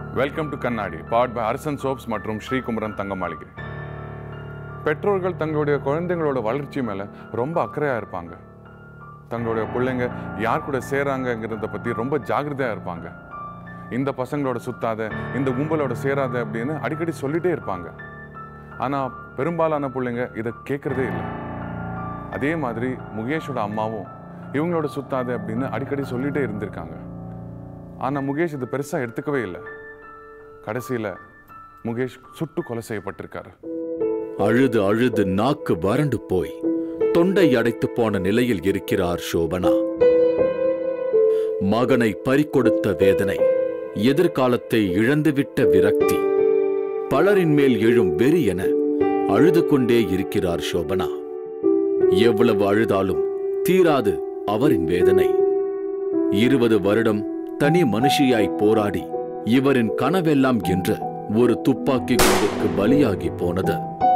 Welcome to Kannadi, powered by Arasan soaps மற்றும் ஸ்ரீகுமரன் தங்க மாளிகை. பெற்றோர்கள் தங்களுடைய குழந்தைங்களோட வளர்ச்சி மேலே ரொம்ப அக்கறையாக இருப்பாங்க. தங்களுடைய பிள்ளைங்க யார் கூட சேராங்கங்கிறத பற்றி ரொம்ப ஜாகிரதையாக இருப்பாங்க. இந்த பசங்களோட சுத்தாத, இந்த கும்பலோட சேராத அப்படின்னு அடிக்கடி சொல்லிகிட்டே இருப்பாங்க. ஆனால் பெரும்பாலான பிள்ளைங்க இதை கேட்குறதே இல்லை. அதே மாதிரி முகேஷோட அம்மாவும் இவங்களோட சுத்தாத அப்படின்னு அடிக்கடி சொல்லிகிட்டே இருந்திருக்காங்க. ஆனால் முகேஷ் இது பெருசாக எடுத்துக்கவே இல்லை. கடைசியில் முகேஷ் சுட்டு கொலை செய்யப்பட்டிருக்காரு. அழுது அழுது நாக்கு வறண்டு போய் தொண்டை அடைத்து போன நிலையில் இருக்கிறார் சோபனா. மகனை பறிகொடுத்த வேதனை, எதிர்காலத்தை இழந்துவிட்ட விரக்தி, பலரின் மேல் எழும் வெறி என அழுது கொண்டே இருக்கிறார் சோபனா. எவ்வளவு அழுதாலும் தீராது அவரின் வேதனை. 20 வருடம் தனி மனுஷியாய் போராடி இவரின் கனவெல்லாம் என்று ஒரு துப்பாக்கி குண்டுக்கு பலியாகி போனது.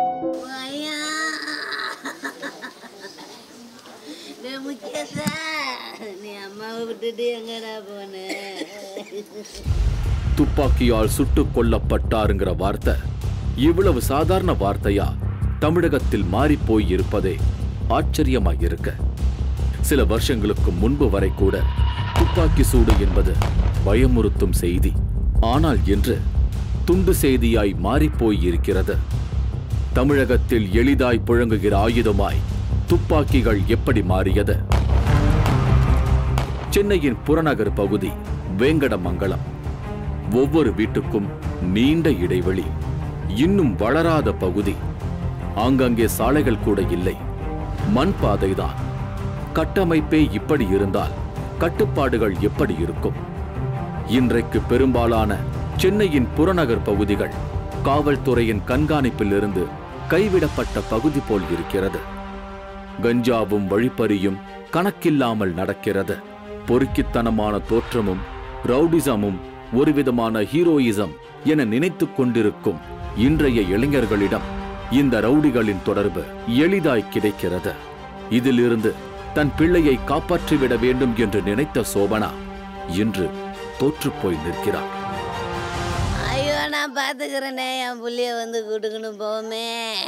துப்பாக்கியால் சுட்டுக் கொல்லப்பட்டாருங்கிற வார்த்தை இவ்வளவு சாதாரண வார்த்தையா தமிழகத்தில் மாறிப்போய் இருப்பதே ஆச்சரியமாயிருக்க. சில வருஷங்களுக்கு முன்பு வரை கூட துப்பாக்கி சூடு என்பது பயமுறுத்தும் செய்தி. ஆனால் இன்று துண்டு செய்தியாய் மாறிப்போய் இருக்கிறது. தமிழகத்தில் எளிதாய் புழங்குகிற ஆயுதமாய் துப்பாக்கிகள் எப்படி மாறியது? சென்னையின் புறநகர் பகுதி வேங்கடமங்கலம். ஒவ்வொரு வீட்டுக்கும் நீண்ட இடைவெளி. இன்னும் வளராத பகுதி. ஆங்கங்கே சாலைகள் கூட இல்லை, மண் பாதைதான். கட்டமைப்பே இப்படி இருந்தால் கட்டுப்பாடுகள் எப்படி இருக்கும்? இன்றைக்கு பெரும்பாலான சென்னையின் புறநகர் பகுதிகள் காவல்துறையின் கண்காணிப்பில் இருந்து கைவிடப்பட்ட பகுதி போல் இருக்கிறது. கஞ்சாவும் வழிப்பறியும் கணக்கில்லாமல் நடக்கிறது. பொறுக்கித்தனமான தோற்றமும் ரவுடிசமும் ஒருவிதமான ஹீரோயிசம் என நினைத்துக் கொண்டிருக்கும் இன்றைய இளைஞர்களிடம் இந்த ரவுடிகளின் தொடர்பு எளிதாய் கிடைக்கிறது. இதிலிருந்து தன் பிள்ளையை காப்பாற்றிவிட வேண்டும் என்று நினைத்த சோபனா இன்று தோற்றுப்போய் நிற்கிறார். ஐயோ, நான் பார்த்துக்கிறேனே, என் புள்ளிய வந்து கூட்டுக்கணும் போமே.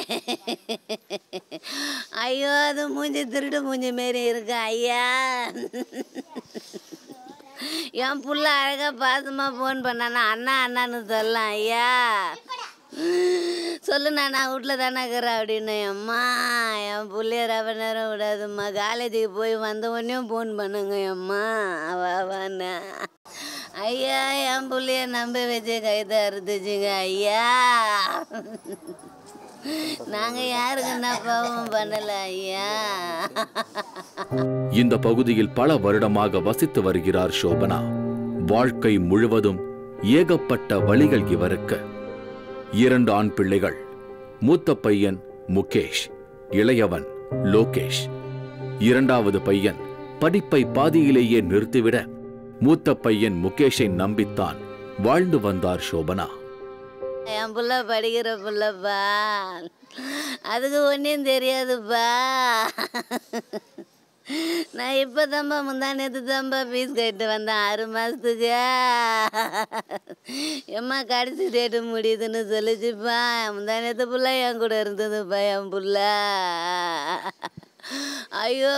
ஐயோ, அது மூஞ்சி திருட்டு மூஞ்சி மாரி இருக்கு ஐயா. என் புள்ள அழகா பாசமா ஃபோன் பண்ணானா அண்ணா அண்ணான்னு சொல்லலாம் ஐயா. சொல்லுண்ணா, நான் வீட்டில் தானே இருக்கிறேன் அப்படின்னு. அம்மா, என் பிள்ளைய ரவ நேரம் விடாதும்மா, காலேஜுக்கு போய் வந்த உடனேயும் ஃபோன் பண்ணுங்க அம்மா வாவாண்ணா. ஐயா, என் பிள்ளைய நம்ப வச்சு கைதை அறுத்துச்சுங்க ஐயா. நாங்கள் யாருக்குன்னா பாவம் பண்ணலை ஐயா. இந்த பகுதியில் பல வருடமாக வசித்து வருகிறார் சோபனா. வாழ்க்கை முழுவதும் ஏகப்பட்ட வழிகள் இவருக்கு. 2 ஆண் பிள்ளைகள். மூத்த பையன் முகேஷ், இளையவன் லோகேஷ். 2வது பையன் படிப்பை பாதியிலேயே நிறுத்திவிட மூத்த பையன் முகேஷை நம்பித்தான் வாழ்ந்து வந்தார் சோபனா. என் புள்ள படிக்கிற புள்ளப்பா, அதுக்கு ஒன்றும் தெரியாதுப்பா. நான் இப்போ தான்ப்பா முந்தானேத்து தான்ப்பா ஃபீஸ் கட்டு வந்தேன் 6 மாதத்துக்கு. எம்மா கடைசி டேட்டு முடியுதுன்னு சொல்லிச்சுப்பா. முந்தானேத்து புள்ள என் கூட இருந்ததுப்பா என் புள்ள. ஐயோ,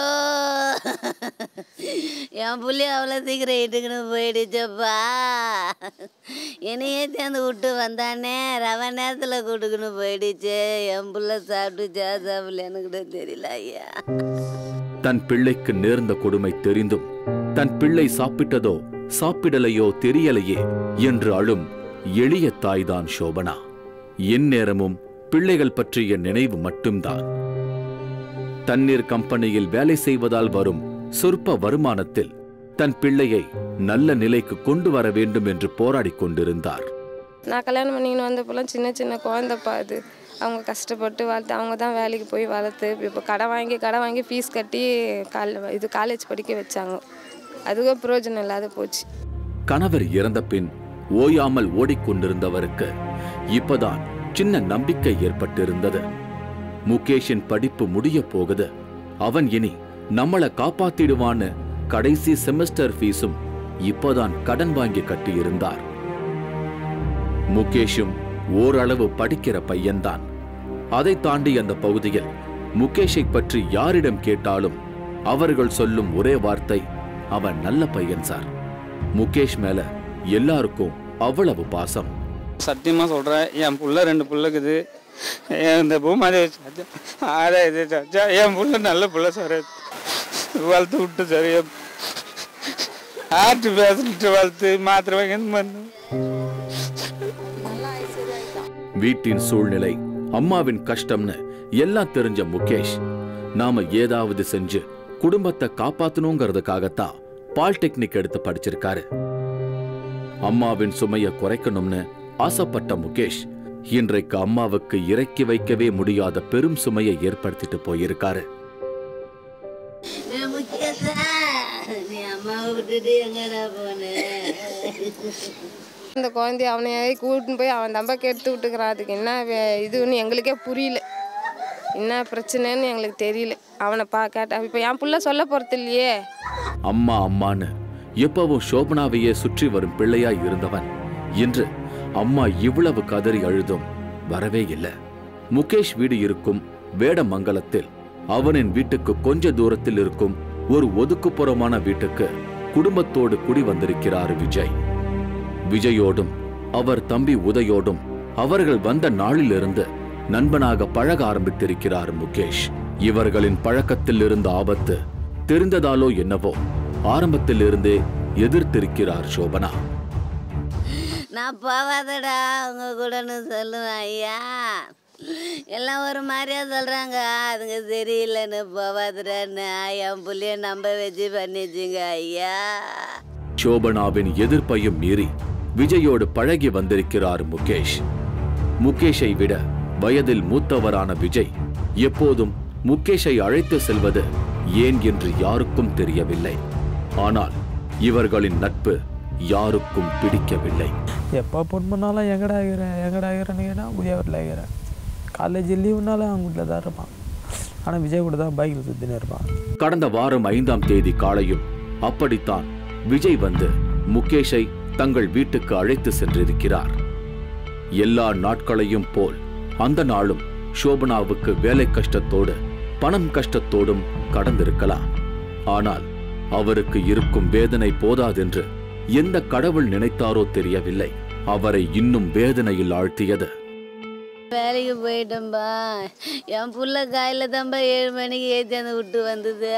என் புள்ளைய அவ்வளோ சீக்கிரம் இட்டுக்குன்னு போயிடுச்சப்பா. என்னையே சேர்ந்து விட்டு வந்தானே, ரவ நேரத்தில் கூட்டுக்குன்னு போயிடுச்சு. என் புள்ள சாப்பிட்டுச்சா சாப்பிடலன்னு கூட தெரியல ஐயா. தன் பிள்ளைக்கு நேர்ந்த கொடுமை தெரிந்தும் தன் பிள்ளை சாப்பிட்டதோ சாப்பிடலையோ தெரியலையே என்று அழும் எளிய தாய்தான் சோபனா. எந்நேரமும் பிள்ளைகள் பற்றிய நினைவு மட்டும்தான். தண்ணீர் கம்பெனியில் வேலை செய்வதால் வரும் சொற்ப வருமானத்தில் தன் பிள்ளையை நல்ல நிலைக்கு கொண்டு வர வேண்டும் என்று போராடி கொண்டிருந்தார். நான் கல்யாணம் பண்ணிக்கின்னு வந்தப்பெல்லாம் சின்ன சின்ன குழந்தைப்பா அது. அவங்க கஷ்டப்பட்டு வளர்த்து, அவங்க தான் வேலைக்கு போய் வளர்த்து, இப்போ கடை வாங்கி ஃபீஸ் கட்டி காலேஜ் படிக்க வச்சாங்க. அதுவும் பிரயோஜனம் இல்லாத போச்சு. கணவர் இறந்த பின் ஓயாமல் ஓடிக்கொண்டிருந்தவருக்கு இப்பதான் சின்ன நம்பிக்கை ஏற்பட்டிருந்தது. முகேஷின் படிப்பு முடிய போகுது, அவன் இனி நம்மளை காப்பாத்திடுவான்னு கடைசி செமஸ்டர் ஃபீஸும் இப்போதான் கடன் வாங்கி கட்டியிருந்தார். முகேஷும் ஓரளவு படிக்கிற பையன்தான். அதை தாண்டி அந்த பகுதியில் முகேஷை பற்றி யாரிடம் கேட்டாலும் அவர்கள் சொல்லும் ஒரே வார்த்தை, அவன் நல்ல பையன் சார். முகேஷ் மேல எல்லாருக்கும் அவ்வளவு பாசம். சத்தியமா சொல்றேன், என் புள்ள 2 புள்ளைக்குது. இந்த பூமாதே என் புள்ள நல்ல புள்ள சார். வளர்த்து விட்டு சார், ஆட்டு பேசிட்டு வளர்த்து மாத்திரை வாங்கி. வீட்டின் சூழ்நிலை, அம்மாவின் கஷ்டம்னு எல்லாம் தெரிஞ்ச முகேஷ் நாம ஏதாவது செஞ்சு குடும்பத்தை காப்பாத்தணுங்கிறதுக்காகத்தான் பாலிடெக்னிக் எடுத்து படிச்சிருக்காரு. அம்மாவின் சுமையை குறைக்கணும்னு ஆசைப்பட்ட முகேஷ் இன்றைக்கு அம்மாவுக்கு இறக்கி வைக்கவே முடியாத பெரும் சுமையை ஏற்படுத்திட்டு போயிருக்காரு. இந்த குழந்தைய அவனையே கூட்டின்னு போய் அவன் தம்பா கெடுத்து விட்டுக்கிறான். அதுக்கு என்ன இதுன்னு எங்களுக்கே புரியல, என்ன பிரச்சனைன்னு எங்களுக்கு தெரியல. அவனை கேட்டா இப்போ என் புள்ள சொல்ல போறது இல்லையே. அம்மா அம்மான்னு எப்பவும் சோபனாவையே சுற்றி வரும் பிள்ளையா இருந்தவன் இன்று அம்மா இவ்வளவு கதறி அழுதும் வரவே இல்லை. முகேஷ் வீடு இருக்கும் வேடமங்கலத்தில் அவனின் வீட்டுக்கு கொஞ்ச தூரத்தில் இருக்கும் ஒரு ஒதுக்குப்புறமான வீட்டுக்கு குடும்பத்தோடு குடி வந்திருக்கிறார் விஜய். விஜயோடும் அவர் தம்பி உதயோடும் அவர்கள் வந்த நாளிலிருந்து நண்பனாக பழக ஆரம்பித்திருக்கிறார் முகேஷ். இவர்களின் பழக்கத்தில் இருந்த ஆபத்து தெரிந்ததாலோ என்னவோ ஆரம்பத்தில் இருந்தே எதிர்த்திருக்கிறார் சோபனா. நான் போவாதடா அவங்க கூடன்னு சொல்லுவேன் ஐயா. எல்லாம் ஒரு மாதிரியா சொல்றாங்க, அதுங்க தெரியலன்னு போவாதடான்னு என் புள்ளைய நம்ப வச்சு பண்ணிச்சுங்க ஐயா. சோபனாவின் எதிர்ப்பையும் மீறி விஜயோடு பழகி வந்திருக்கிறார் முகேஷ். முகேஷை விட வயதில் மூத்தவரான விஜய் எப்போதும் முகேஷை அழைத்து செல்வது ஏன் என்று யாருக்கும் தெரியவில்லை. ஆனால் இவர்களின் நட்பு யாருக்கும் பிடிக்கவில்லை. எப்போ ஃபோன் பண்ணாலும் எங்கடா இருக்கிறேன்னு கேட்டால் உதயா வீட்டில் இருக்கிறேன். காலேஜ் லீவுனாலும் அவங்க வீட்டில் தான் இருப்பான். ஆனால் விஜய் கூட தான் பைக்கில் சுற்றினே இருப்பான். கடந்த வாரம் 5ஆம் தேதி காலையும் அப்படித்தான் விஜய் வந்து முகேஷை தங்கள் வீட்டுக்கு அழைத்து சென்றிருக்கிறார். எல்லா நாட்களையும் போல் அந்த நாளும் சோபனாவுக்கு வேலை கஷ்டத்தோடு பணம் கஷ்டத்தோடும் கடந்திருக்கலாம். ஆனால் அவருக்கு இருக்கும் வேதனை போதாதென்று எந்த கடவுள் நினைத்தாரோ தெரியவில்லை, அவரை இன்னும் வேதனையில் ஆழ்த்தியது. வேலைக்கு போயிட்டோம்பா, என் புள்ள காலையில் தான்ப்பா 7 மணிக்கு ஏற்றியாந்து விட்டு வந்தது.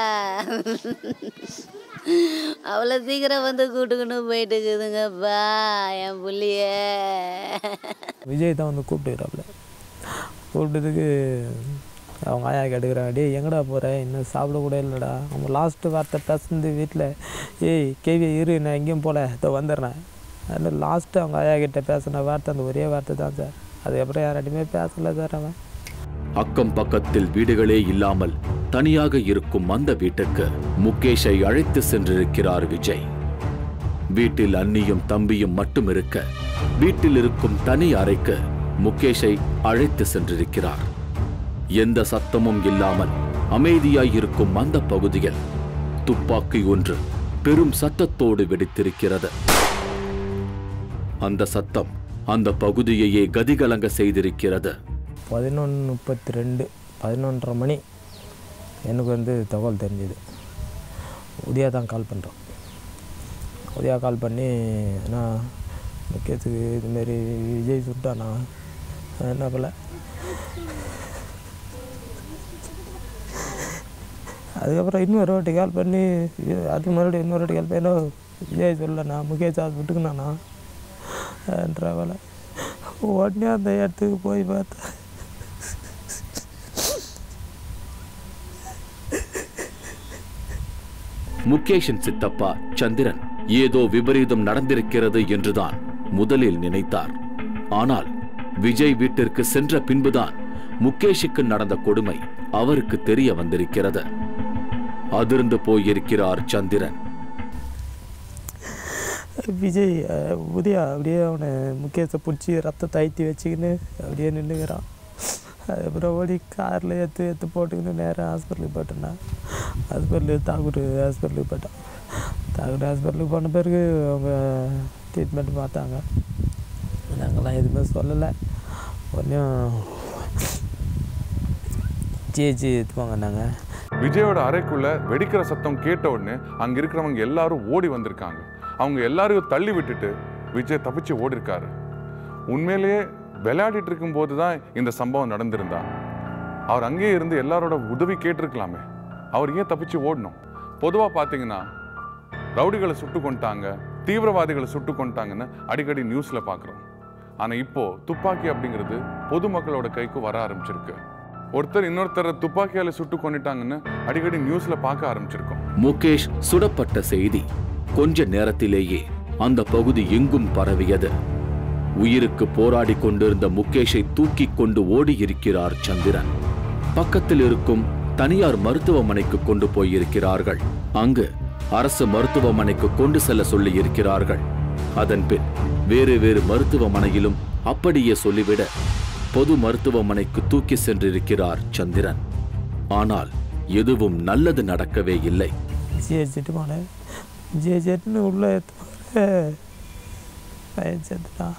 அவ்வளோ சீக்கிரம் வந்து கூட்டுக்குன்னு போயிட்டு இருக்குதுங்கப்பா என் புள்ளைய. விஜய் தான் வந்து கூப்பிட்டுக்கிறாப்புல. கூப்பிட்டதுக்கு அவங்க ஆயா கேட்டுக்கிறாங்க, டே எங்கடா போகிற, இன்னும் சாப்பிடக்கூட இல்லைடா. அவங்க லாஸ்ட்டு வார்த்தை பேசுனது வீட்டில், ஏய் கேவி இரு நான் எங்கேயும் போகல இதோ வந்துடுறேன். அதில் லாஸ்ட்டு அவங்க ஆயா கிட்ட பேசின வார்த்தை அந்த ஒரே வார்த்தை தான் சார். அதுக்கப்புறம் யார்கிட்டையுமே பேசலை சார். அவன் அக்கம் பக்கத்தில் வீடுகளே இல்லாமல் தனியாக இருக்கும் அந்த வீட்டுக்கு முகேஷை அழைத்து சென்றிருக்கிறார் விஜய். வீட்டில் அண்ணியும் தம்பியும் மட்டும் இருக்க வீட்டில் இருக்கும் தனி அறைக்கு முகேஷை அழைத்து சென்றிருக்கிறார். எந்த சத்தமும் இல்லாமல் அமைதியாயிருக்கும் அந்த பகுதியில் துப்பாக்கி ஒன்று பெரும் சத்தத்தோடு வெடித்திருக்கிறது. அந்த சத்தம் அந்த பகுதியையே கதிகலங்க செய்திருக்கிறது. 11:32 11:30 மணி எனக்கு வந்து தகவல் தெரிஞ்சது. உதயா தான் கால் பண்ணுறோம். உதயா கால் பண்ணி நான் முக்கியத்துக்கு இதுமாரி விஜய் சுட்டானா என்ன போல. அதுக்கப்புறம் இன்னொரு வாட்டி கால் பண்ணி அதுக்கு மறுபடியும் இன்னொரு வாட்டி கால் பண்ணி விஜய் சொல்லண்ணா முகேஷ் அது விட்டுக்குண்ணாண்ணா என்ற போல. உடனே அந்த இடத்துக்கு போய் பார்த்தேன். முகேஷின் சித்தப்பா சந்திரன் ஏதோ விபரீதம் நடந்திருக்கிறது என்றுதான் முதலில் நினைத்தார். ஆனால் விஜய் வீட்டிற்கு சென்ற பின்புதான் முகேஷுக்கு நடந்த கொடுமை அவருக்கு தெரிய வந்திருக்கிறது. அதிர்ந்து போயிருக்கிறார் சந்திரன். விஜய் உதயா அப்படியே அவனை முகேஷை பிடிச்சி ரத்தத்தை அழுத்தி வச்சுக்கின்னு அப்படியே நின்றுக்கிறான். அதுக்கப்புறம் ஓடி காரில் எடுத்து போட்டுக்கின்னு நேராக ஹாஸ்பிட்டலுக்கு போயிட்டேன்னா தாகூர் ஹாஸ்பிட்டலுக்கு போயிட்டான். தாகூர் ஹாஸ்பிட்டலுக்கு போன பிறகு அவங்க ட்ரீட்மெண்ட் பார்த்தாங்க. நாங்கள்லாம் எதுவுமே சொல்லலை. ஒன்றும் ஜிஹெச் எடுத்துவாங்க. நாங்கள் விஜயோட அறைக்குள்ள வெடிக்கிற சத்தம் கேட்ட உடனே அங்க இருக்கிறவங்க எல்லாரும் ஓடி வந்திருக்காங்க. அவங்க எல்லாரையும் தள்ளி விட்டுட்டு விஜய் தப்பிச்சு ஓடி இருக்காரு. உண்மையிலேயே விளையாடிட்டு இருக்கும் போது தான் இந்த சம்பவம் நடந்திருந்தா அவர் அங்கேயே இருந்து எல்லாரோட உதவி கேட்டிருக்கலாமே. அவர் ஏன் தப்பிச்சு ஓடணும்? பொதுவாக பார்த்தீங்கன்னா ரவுடிகளை சுட்டு கொண்டாங்க, தீவிரவாதிகளை சுட்டு கொண்டாங்கன்னு அடிக்கடி நியூஸ்ல பார்க்குறோம். ஆனால் இப்போ துப்பாக்கி அப்படிங்கிறது பொதுமக்களோட கைக்கு வர ஆரம்பிச்சிருக்கு. ஒருத்தர் இன்னொருத்தரை துப்பாக்கியால சுட்டு கொண்டுட்டாங்கன்னு அடிக்கடி நியூஸ்ல பார்க்க ஆரம்பிச்சிருக்கோம். முகேஷ் சுடப்பட்ட செய்தி கொஞ்ச நேரத்திலேயே அந்த பகுதி எங்கும் பரவியது. உயிருக்கு போராடி கொண்டிருந்த முகேஷை தூக்கி கொண்டு ஓடி இருக்கிறார் சந்திரன். பக்கத்தில் இருக்கும் தனியார் மருத்துவமனைக்கு கொண்டு போயிருக்கிறார்கள். அங்கு அரசு மருத்துவமனைக்கு கொண்டு செல்ல சொல்லி இருக்கிறார்கள். அதன் பின் வேறு வேறு மருத்துவமனையிலும் அப்படியே சொல்லிவிட பொது மருத்துவமனைக்கு தூக்கி சென்றிருக்கிறார் சந்திரன். ஆனால் எதுவும் நல்லது நடக்கவே இல்லை. ஜிஹெச்சிட்டு போனேன். ஜிஹெச்சிட்டுன்னு உள்ள பையன் செத்துட்டான்.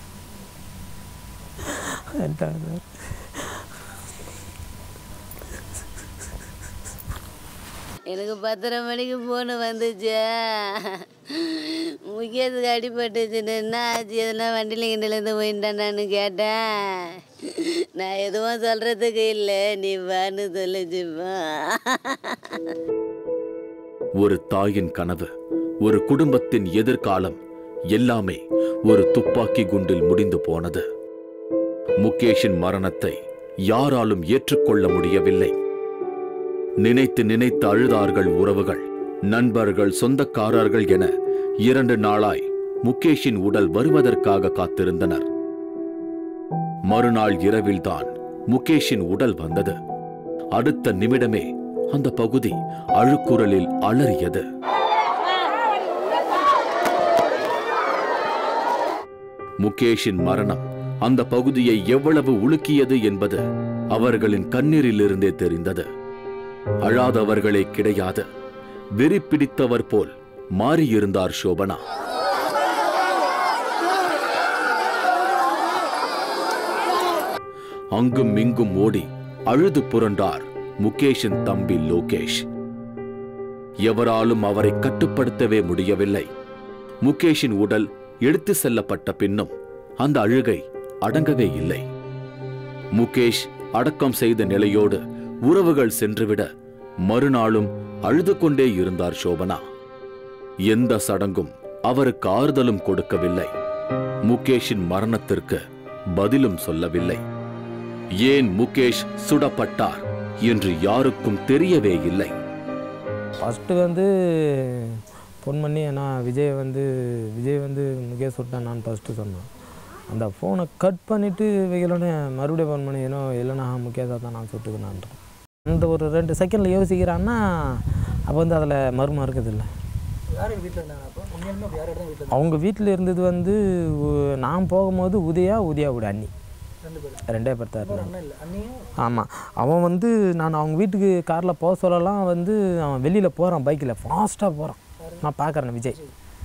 எனக்கு 10:30 மணிக்கு ஃபோனு வந்துச்சு. முக்கியத்துக்கு அடிபட்டுச்சுன்னு என்ன ஆச்சு, எதுனா வண்டியில் கிண்டிலேருந்து போயிட்டான்னு கேட்டேன். நான் எதுவும் சொல்கிறதுக்கு இல்லை, நீ வான்னு சொல்லிச்சுப்பா. ஒரு தாயின் கனவு, ஒரு குடும்பத்தின் எதிர்காலம் எல்லாமே ஒரு துப்பாக்கி குண்டில் முடிந்து போனது. முகேஷின் மரணத்தை யாராலும் ஏற்றுக்கொள்ள முடியவில்லை. நினைத்து நினைத்து அழுதார்கள் உறவுகள், நண்பர்கள், சொந்தக்காரர்கள் என 2 நாளாய் முகேஷின் உடல் வருவதற்காக காத்திருந்தனர். மறுநாள் இரவில்தான் முகேஷின் உடல் வந்தது. அடுத்த நிமிடமே அந்த பகுதி அழுக்குரலில் அலறியது. முகேஷின் மரணம் அந்த பகுதியை எவ்வளவு உலுக்கியது என்பது அவர்களின் கண்ணீரிலிருந்தே தெரிந்தது. அழாதவர்களே கிடையாது. வெறி பிடித்தவர் போல் மாறியிருந்தார் சோபனா. அங்கும் இங்கும் ஓடி அழுது புரண்டார் முகேஷின் தம்பி லோகேஷ். எவராலும் அவரை கட்டுப்படுத்தவே முடியவில்லை. முகேஷின் உடல் எடுத்து செல்லப்பட்ட பின்னும் அந்த அழுகை அடங்கவே இல்லை. முகேஷ் அடக்கம் செய்த நிலையோடு உறவுகள் சென்றுவிட மறுநாளும் அழுது கொண்டே இருந்தார் சோபனா. எந்த சடங்கும் அவருக்கு ஆறுதலும் கொடுக்கவில்லை. முகேஷின் மரணத்திற்கு பதிலும் சொல்லவில்லை. ஏன் முகேஷ் சுடப்பட்டார் என்று யாருக்கும் தெரியவே இல்லை. ஃபஸ்ட்டு ஃபோன் பண்ணி ஏன்னா விஜய் வந்து முகேஷ் சுட்டான் நான் ஃபஸ்ட்டு சொன்னேன். அந்த ஃபோனை கட் பண்ணிவிட்டு வைக்கலன்னு மறுபடியும் ஃபோன் பண்ணி ஏன்னோ இல்லைனா முகேஷாக தான் நான் சுட்டுக்கணான்றேன். அந்த ஒரு 2 செகண்டில் யோசிக்கிறான்னா அப்போ அதில் மர்மம் இருக்குதில்ல. அவங்க வீட்டில் இருந்தது நான் போகும்போது உதயாவோட அண்ணி 2 பேர் தான் இருந்தாங்க. ஆமாம், அவன் நான் அவங்க வீட்டுக்கு காரில் போக சொல்லலாம் அவன் வெளியில் போகிறான், பைக்கில் ஃபாஸ்ட்டாக போகிறான். நான் பார்க்குறேன் விஜய்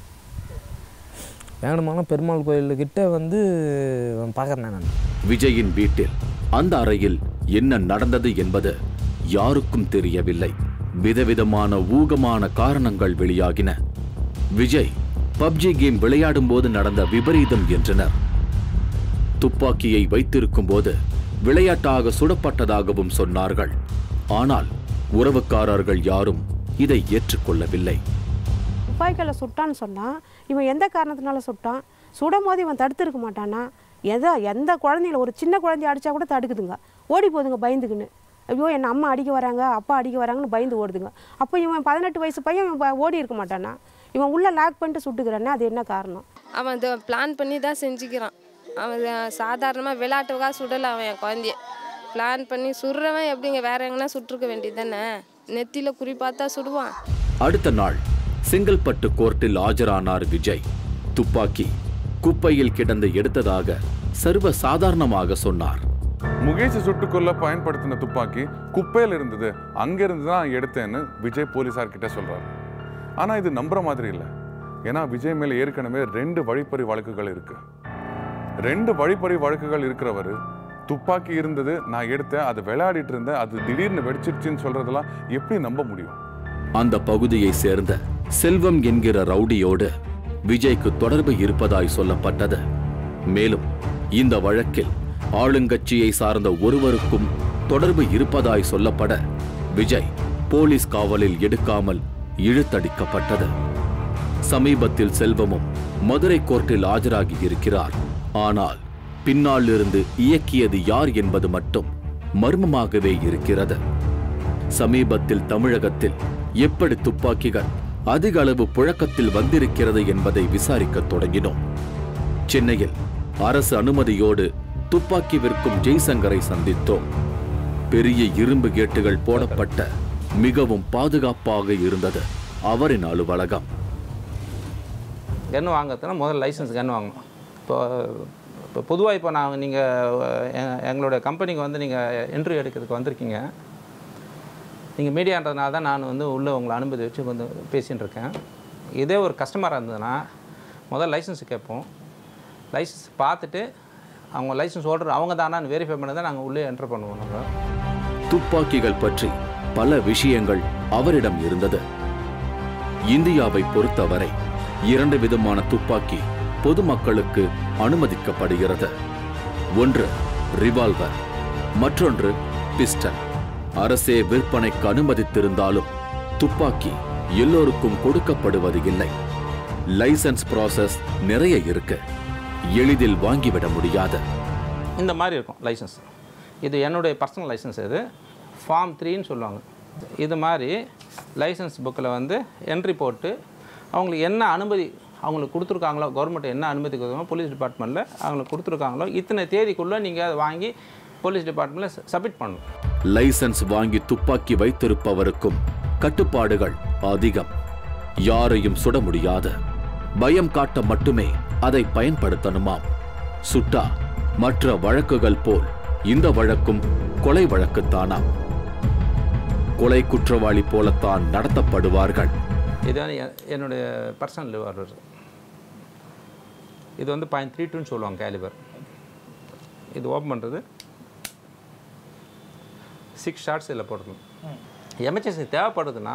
வேணுமான பெருமாள் கோயிலுக்கிட்ட பார்க்குறேன் நான். விஜயின் வீட்டில் அந்த அறையில் என்ன நடந்தது என்பது யாருக்கும் தெரியவில்லை. விதவிதமான ஊகமான காரணங்கள் வெளியாகின. விஜய் பப்ஜி கேம் விளையாடும் போது நடந்த விபரீதம் என்றனர். துப்பாக்கியை வைத்திருக்கும் போது விளையாட்டாக சுடப்பட்டதாகவும் சொன்னார்கள். ஆனால் உறவுக்காரர்கள் யாரும் இதை ஏற்றுக்கொள்ளவில்லை. துப்பாக்கியில் சுட்டான்னு சொன்னால் இவன் எந்த காரணத்தினால சுட்டான்? சுடும் போது இவன் தடுத்துருக்க மாட்டானா? எந்த குழந்தையில ஒரு சின்ன குழந்தைய அடித்தா கூட தடுக்குதுங்க, ஓடி போதுங்க பயந்துக்குன்னு. ஐயோ என் அம்மா அடிக்க வராங்க, அப்பா அடிக்க வராங்கன்னு பயந்து ஓடுதுங்க. அப்போ இவன் 18 வயசு பையன் இவன் ஓடி இருக்க மாட்டானா? இவன் உள்ளே லாக் பண்ணிட்டு சுட்டுக்கிறானே, அது என்ன காரணம்? அவன் இதை பிளான் பண்ணி தான் செஞ்சுக்கிறான். அவன் சாதாரணமாக விளையாட்டுக்காக சுடலை. அவன் என் குழந்தைய பிளான் பண்ணி சுடுறவன் எப்படிங்க வேற எங்கன்னா சுட்டுருக்க வேண்டியது தானே? நெத்தியில் குறி பார்த்தா சுடுவான். அடுத்த நாள் செங்கல்பட்டு கோர்ட்டில் ஆஜரானார் விஜய். துப்பாக்கி குப்பையில் கிடந்து எடுத்ததாக சர்வ சாதாரணமாக சொன்னார். முகேஷை சுட்டுக்கொள்ள பயன்படுத்தின துப்பாக்கி குப்பையில் இருந்தது, அங்கிருந்து தான் எடுத்தேன்னு விஜய் போலீசார் கிட்ட சொல்றாரு. ஆனா இது நம்புற மாதிரி இல்லை. ஏன்னா விஜய் மேல ஏற்கனவே 2 வழிப்பறி வழக்குகள் இருக்கு. 2 வழிப்பறி வழக்குகள் இருக்கிறவர் துப்பாக்கி இருந்தது, நான் எடுத்தேன், அதை விளையாடிட்டு இருந்தேன், அது திடீர்னு வெடிச்சிருச்சுன்னு சொல்றதெல்லாம் எப்படி நம்ப முடியும்? அந்த பகுதியை சேர்ந்த செல்வம் என்கிற ரவுடியோடு விஜய்க்கு தொடர்பு இருப்பதாய் சொல்லப்பட்டது. மேலும் இந்த வழக்கில் ஆளுங்கட்சியை சார்ந்த ஒருவருக்கும் தொடர்பு இருப்பதாய் சொல்லப்பட விஜய் போலீஸ் காவலில் எடுக்காமல் இழுத்தடிக்கப்பட்டது. சமீபத்தில் செல்வமும் மதுரை கோர்ட்டில் ஆஜராகி இருக்கிறார். ஆனால் பின்னால் இருந்து இயக்கியது யார் என்பது மட்டும் மர்மமாகவே இருக்கிறது. சமீபத்தில் தமிழகத்தில் எப்படி துப்பாக்கிகள் அதிக அளவு புழக்கத்தில் வந்திருக்கிறது என்பதை விசாரிக்க தொடங்கினோம். சென்னையில் அரசு அனுமதியோடு துப்பாக்கி விற்கும் ஜெய்சங்கரை சந்தித்தோம். பெரிய இரும்பு கேட்டுகள் போடப்பட்ட மிகவும் பாதுகாப்பாக இருந்தது அவரின் அலுவலகம். கன்று வாங்கிறதுனா முதல்ல லைசன்ஸ் கன்று வாங்கணும். இப்போ பொதுவாக இப்போ நீங்கள் எங்களுடைய கம்பெனிக்கு வந்து நீங்கள் இன்டர்வியூ எடுக்கிறதுக்கு வந்திருக்கீங்க. நீங்கள் மீடியான்றதுனால தான் நான் வந்து உள்ளே உங்களை அனுமதி வச்சு வந்து பேசின்னு இருக்கேன். இதே ஒரு கஸ்டமராக இருந்ததுன்னா முதல்ல லைசன்ஸ் கேட்போம். லைசன்ஸ் பார்த்துட்டு அவங்க லைசன்ஸ் ஹோல்டர் அவங்க தானான்னு வெரிஃபை பண்ணி தான் நாங்கள் உள்ளே என்டர் பண்ணுவோம். நாங்கள் துப்பாக்கிகள் பற்றி பல விஷயங்கள் அவரிடம் இருந்தது. இந்தியாவை பொறுத்தவரை 2 விதமான துப்பாக்கி பொதுமக்களுக்கு அனுமதிக்கப்படுகிறது. ஒன்று ரிவால்வர், மற்றொன்று பிஸ்டல். அரசே விற்பனைக்கு அனுமதித்திருந்தாலும் துப்பாக்கி எல்லோருக்கும் கொடுக்கப்படுவது இல்லை. லைசன்ஸ் ப்ராசஸ் நிறைய இருக்கு, எளிதில் வாங்கிவிட முடியாது. இந்த மாதிரி இருக்கும் லைசன்ஸ். இது என்னுடைய பர்சனல் லைசன்ஸ். இது ஃபார்ம் 3ன்னு சொல்லுவாங்க. இது மாதிரி லைசன்ஸ் புக்கில் வந்து என்ட்ரி போட்டு அவங்களுக்கு என்ன அனுமதி அவங்களுக்கு கொடுத்துருக்காங்களோ, கவர்மெண்ட் என்ன அனுமதி கொடுத்தாங்களோ, போலீஸ் டிபார்ட்மெண்ட்டில் அவங்களுக்கு கொடுத்துருக்காங்களோ இத்தனை தேதிக்குள்ளே நீங்கள் அதை வாங்கி போலீஸ் டிபார்ட்மெண்ட்டில் சப்மிட் பண்ணணும். லைசன்ஸ் வாங்கி துப்பாக்கி வைத்திருப்பவருக்கும் கட்டுப்பாடுகள் அதிகம். யாரையும் சுட முடியாது, பயம் காட்ட மட்டுமே அதை பயன்படுத்தணுமாம். சுட்டா மற்ற வழக்குகள் போல் இந்த வழக்கும் கொலை வழக்குத்தானாம். கொலை குற்றவாளி போலத்தான் நடத்தப்படுவார்கள். இது வந்து என்னுடைய பர்சனல் ரிவால்வர். இது வந்து 0.32ன்னு சொல்லுவாங்க கேலிபர். இது ஓப்பன் பண்ணுறது 6 ஷாட்ஸ் இதில் போட்டுக்கணும். எமர்ஜென்சி தேவைப்படுதுன்னா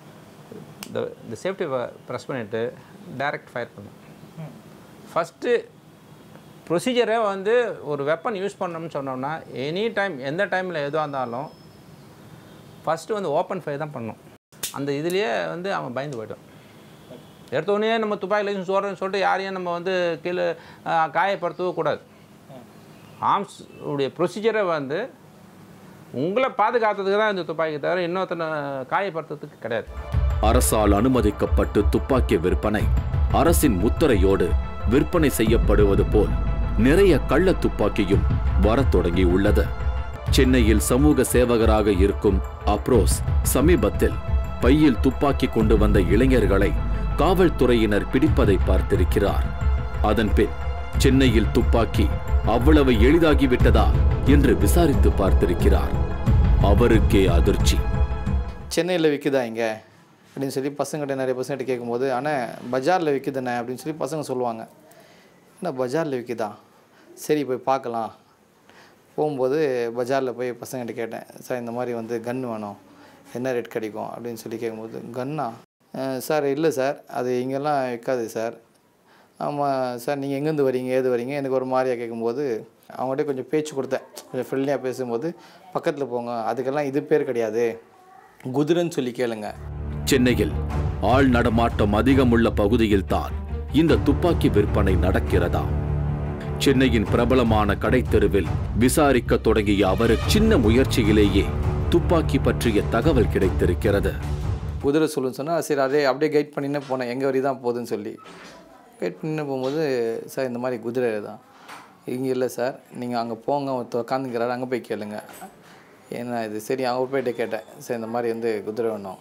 இந்த சேஃப்டி ப்ரெஸ் பண்ணிவிட்டு டைரக்ட் ஃபயர் பண்ணணும். ஃபஸ்ட்டு ப்ரொசீஜரே வந்து ஒரு வெப்பன் யூஸ் பண்ணணும்னு சொன்னோம்னா எனி டைம் எந்த டைமில் எதுவாக இருந்தாலும் ஃபஸ்ட்டு வந்து ஓப்பன் ஃபயர் தான் பண்ணணும். அந்த இதுலேயே வந்து அவன் பயந்து போய்ட்டான். எடுத்தோடனே நம்ம துப்பாக்கி லைசன்ஸ் ஓடுறோன்னு சொல்லிட்டு யாரையும் நம்ம வந்து கீழே காயப்படுத்தவும் கூடாது. ஆர்ம்ஸ் உடைய ப்ரொசீஜரை வந்து உங்களை பாதுகாத்ததுக்கு தான் இந்த துப்பாக்கி, தவிர இன்னொருத்தனை காயப்படுத்துறதுக்கு கிடையாது. அரசால் அனுமதிக்கப்பட்டு துப்பாக்கி விற்பனை அரசின் முத்திரையோடு விற்பனை செய்யப்படுவது போல் நிறைய கள்ள துப்பாக்கியும் வரத் தொடங்கி உள்ளது. சென்னையில் சமூக சேவகராக இருக்கும் அப்ரோஸ் சமீபத்தில் பையில் துப்பாக்கி கொண்டு வந்த இளைஞர்களை காவல்துறையினர் பிடிப்பதை பார்த்திருக்கிறார். அதன்பின் சென்னையில் துப்பாக்கி அவ்வளவு எளிதாகிவிட்டதா என்று விசாரித்து பார்த்திருக்கிறார். அவருக்கே அதிர்ச்சி. சென்னையில் விற்குதா இங்கே அப்படின்னு சொல்லி பசங்கள்கிட்ட நிறைய பசங்கள்கிட்ட கேட்கும்போது, ஆனால் பஜாரில் விற்குதுண்ணே அப்படின்னு சொல்லி பசங்க சொல்லுவாங்க. என்ன பஜாரில் விற்குதா, சரி போய் பார்க்கலாம். போகும்போது பஜாரில் போய் பசங்கள்கிட்ட கேட்டேன், சார் இந்த மாதிரி வந்து கன்று வேணும், என்ன ரேட் கிடைக்கும் அப்படின்னு சொல்லி கேட்கும்போது, கன்னா சார் இல்லை சார் அது இங்கெல்லாம் விற்காது சார். ஆமாம் சார் நீங்கள் எங்கேருந்து வரீங்க ஏது வரீங்க எனக்கு ஒரு மாதிரியாக கேட்கும்போது அவங்கள்ட்ட கொஞ்சம் பேச்சு கொடுத்தேன். கொஞ்சம் ஃப்ரெண்ட்லியாக பேசும்போது பக்கத்தில் போங்க, அதுக்கெல்லாம் இது பேர் கிடையாது, குதிரைன்னு சொல்லி கேளுங்க. சென்னையில் ஆள் நடமாட்டம் அதிகமுள்ள பகுதியில் தான் இந்த துப்பாக்கி விற்பனை நடக்கிறதா? சென்னையின் பிரபலமான கடைத்தெருவில் விசாரிக்க தொடங்கிய அவர் சின்ன முயற்சியிலேயே துப்பாக்கி பற்றிய தகவல் கிடைத்திருக்கிறது. குதிரை சொல்லுன்னு சொன்னால் சரி அதே அப்படியே கைட் பண்ணின்னு போனேன், எங்கே வரி தான் போகுதுன்னு சொல்லி கைட் பண்ணின்னு போகும்போது, சார் இந்த மாதிரி குதிரை தான் இங்கே இல்லை சார், நீங்கள் அங்கே போங்க, உட்காந்துக்கிறாரு அங்கே போய் கேளுங்க. ஏன்னா இது சரி அவங்க போய்கிட்ட கேட்டேன், சார் இந்த மாதிரி வந்து குதிரை வேணும்,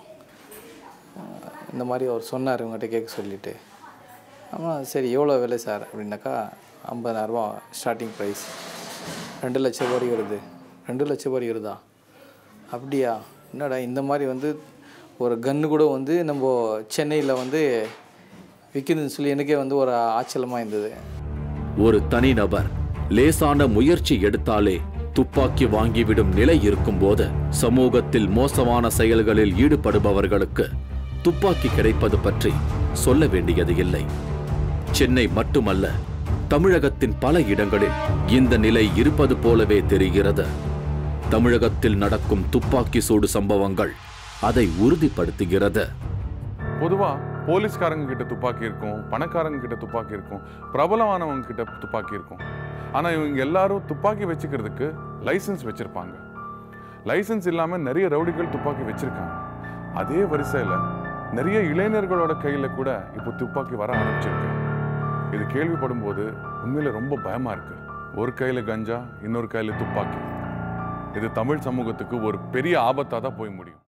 இந்த மாதிரி அவர் சொன்னார் இவங்ககிட்ட கேட்க சொல்லிவிட்டு. ஆமாம் சரி எவ்வளோ விலை சார் அப்படின்னாக்கா 50,000 ஸ்டார்டிங் ப்ரைஸ், 2 லட்சம் வரி வருது. 2 லட்சம் வரி வருதா, அப்படியா, என்னடா இந்த மாதிரி வந்து ஒரு கன்று கூட வந்து நம்ம சென்னையில் வந்து விற்கிதுன்னு சொல்லி எனக்கே வந்து ஒரு ஆச்சரியமாக இருந்தது. ஒரு தனிநபர் லேசான முயற்சி எடுத்தாலே துப்பாக்கி வாங்கிவிடும் நிலை இருக்கும்போது சமூகத்தில் மோசமான செயல்களில் ஈடுபடுபவர்களுக்கு துப்பாக்கி கிடைப்பது பற்றி சொல்ல வேண்டியது இல்லை. சென்னை மட்டுமல்ல, தமிழகத்தின் பல இடங்களில் இந்த நிலை இருப்பது போலவே தெரிகிறது. தமிழகத்தில் நடக்கும் துப்பாக்கி சூடு சம்பவங்கள் அதை உறுதிப்படுத்துகிறது. பொதுவா போலீஸ்காரங்க கிட்ட துப்பாக்கி இருக்கும், பணக்காரங்க கிட்ட துப்பாக்கி இருக்கும், பிரபலமானவங்க கிட்ட துப்பாக்கி இருக்கும். ஆனா இவங்க எல்லாரும் துப்பாக்கி வச்சுக்கிறதுக்கு லைசன்ஸ் வச்சிருப்பாங்க. லைசன்ஸ் இல்லாம நிறைய ரவுடிகள் துப்பாக்கி வச்சிருக்காங்க. அதே வரிசையில நிறைய இளைஞர்களோட கையில கூட இப்போ துப்பாக்கி வர ஆரம்பிச்சிருக்கு. இது கேள்விப்படும் போது உண்மையில ரொம்ப பயமா இருக்கு. ஒரு கையில கஞ்சா, இன்னொரு கையில துப்பாக்கி. இது தமிழ் சமூகத்துக்கு ஒரு பெரிய ஆபத்தா தான் போய் முடியும்.